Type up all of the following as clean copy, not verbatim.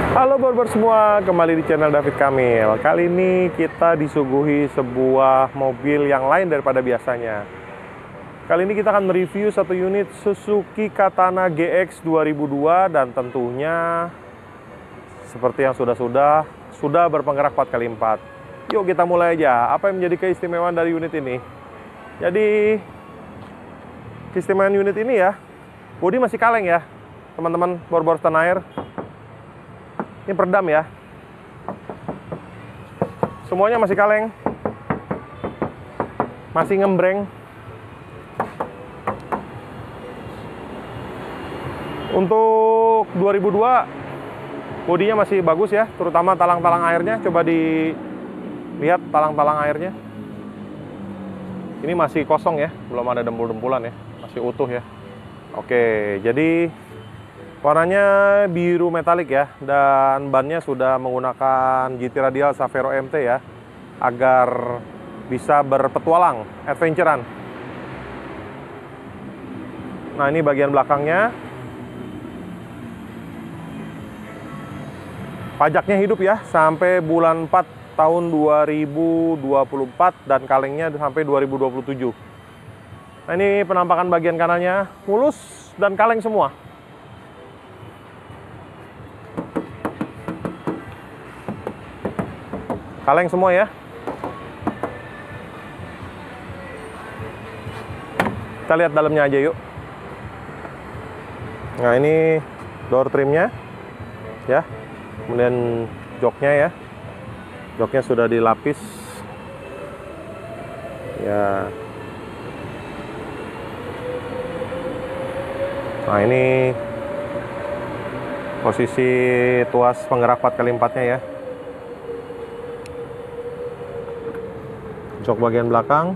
Halo borbar semua, kembali di channel David Kamil. Kali ini kita disuguhi sebuah mobil yang lain daripada biasanya. Kali ini kita akan mereview satu unit Suzuki Katana GX 2002 dan tentunya seperti yang sudah berpenggerak 4x4. Yuk kita mulai aja. Apa yang menjadi keistimewaan dari unit ini? Jadi keistimewaan unit ini ya, bodi masih kaleng ya, teman-teman borbar tanah air. Ini peredam ya. Semuanya masih kaleng. Masih ngembreng. Untuk 2002 bodinya masih bagus ya, terutama talang-talang airnya. Coba dilihat talang-talang airnya. Ini masih kosong ya, belum ada dempul-dempulan ya. Masih utuh ya. Oke, jadi warnanya biru metalik ya, dan bannya sudah menggunakan GT Radial Savero MT ya, agar bisa berpetualang, adventurean. Nah ini bagian belakangnya. Pajaknya hidup ya, sampai bulan 4 tahun 2024 dan kalengnya sampai 2027. Nah ini penampakan bagian kanannya, mulus dan kaleng semua. Kaleng semua ya. Kita lihat dalamnya aja yuk. Nah ini door trimnya ya. Kemudian joknya ya. Joknya sudah dilapis ya. Nah ini posisi tuas penggerak 4x4-nya ya. Jok bagian belakang.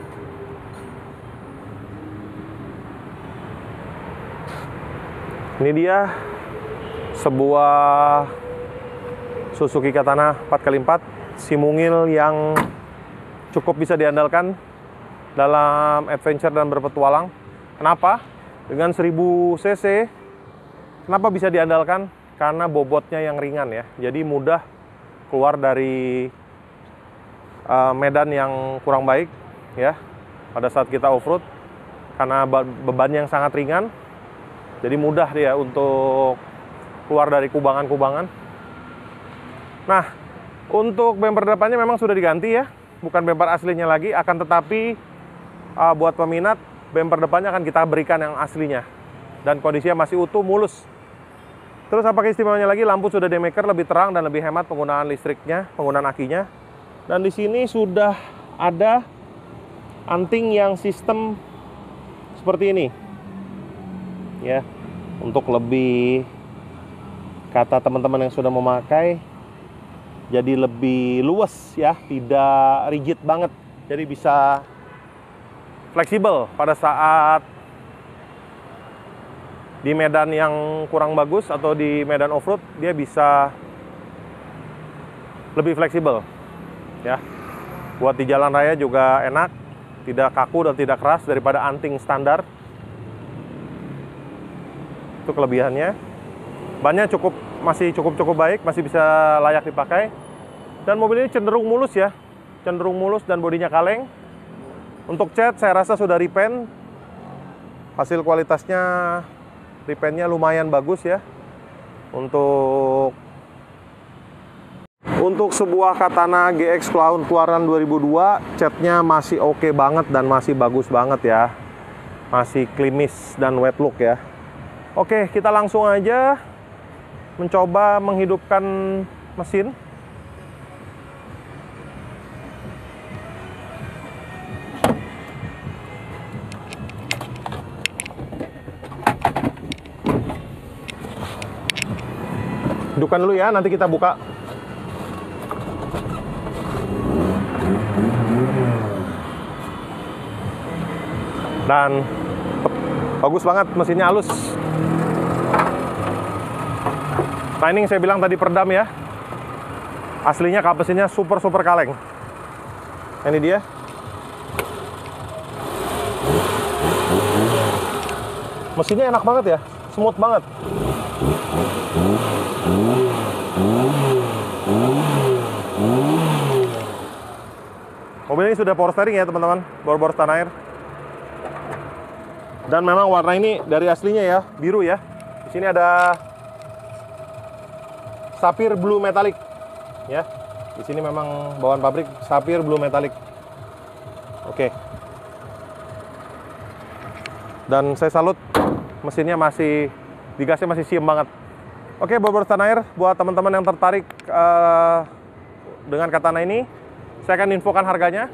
Ini dia sebuah Suzuki Katana 4x4 si mungil yang cukup bisa diandalkan dalam adventure dan berpetualang. Kenapa? Dengan 1000 cc kenapa bisa diandalkan? Karena bobotnya yang ringan ya. Jadi mudah keluar dari medan yang kurang baik ya pada saat kita off-road, karena beban yang sangat ringan, jadi mudah dia untuk keluar dari kubangan-kubangan. Nah untuk bumper depannya memang sudah diganti ya, bukan bumper aslinya lagi, akan tetapi buat peminat bumper depannya akan kita berikan yang aslinya dan kondisinya masih utuh, mulus. Terus apa keistimewaannya lagi? Lampu sudah demaker, lebih terang dan lebih hemat penggunaan listriknya, penggunaan akinya. Dan di sini sudah ada anting yang sistem seperti ini, ya, untuk lebih, kata teman-teman yang sudah memakai, jadi lebih luas ya, tidak rigid banget, jadi bisa fleksibel pada saat di medan yang kurang bagus atau di medan off-road, dia bisa lebih fleksibel. Ya, buat di jalan raya juga enak, tidak kaku dan tidak keras daripada anting standar. Itu kelebihannya. Bannya masih cukup baik, masih bisa layak dipakai. Dan mobil ini cenderung mulus ya, cenderung mulus dan bodinya kaleng. Untuk cat saya rasa sudah repaint. Hasil kualitasnya repaintnya lumayan bagus ya. Untuk sebuah Katana GX keluaran 2002, catnya masih oke banget dan masih bagus banget ya. Masih klimis dan wet look ya. Oke, kita langsung aja mencoba menghidupkan mesin. Hidupkan dulu ya, nanti kita buka. Dan bagus banget, mesinnya halus. Nah ini yang saya bilang tadi peredam ya. Aslinya kap mesinnya super kaleng. Ini dia. Mesinnya enak banget ya, smooth banget. Mobil ini sudah power steering ya teman-teman, bor-bor tanah air. Dan memang warna ini dari aslinya ya, biru ya. Di sini ada sapphire blue metallic ya. Di sini memang bawaan pabrik sapphire blue metallic. Oke. Dan saya salut, mesinnya masih digasnya masih siem banget. Oke, bor-bor tanah air, buat teman-teman yang tertarik dengan Katana ini, saya akan infokan harganya.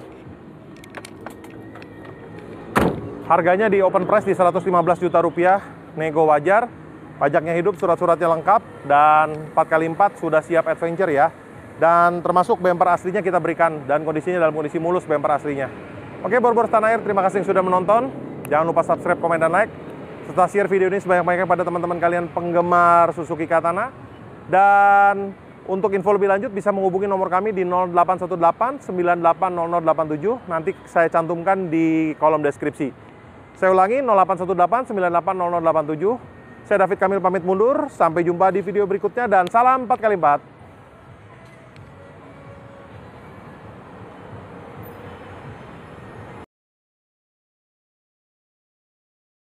Harganya di open price di 115 juta rupiah, nego wajar, pajaknya hidup, surat-suratnya lengkap, dan 4x4 sudah siap adventure ya. Dan termasuk bumper aslinya kita berikan, dan kondisinya dalam kondisi mulus bumper aslinya. Oke, bor-bor tanah air, terima kasih yang sudah menonton. Jangan lupa subscribe, komen, dan like, serta share video ini sebanyak-banyaknya pada teman-teman kalian penggemar Suzuki Katana. Dan untuk info lebih lanjut bisa menghubungi nomor kami di 0818 980087. Nanti saya cantumkan di kolom deskripsi. Saya ulangi 0818 980087. Saya David Kamil pamit mundur. Sampai jumpa di video berikutnya dan salam 4x4.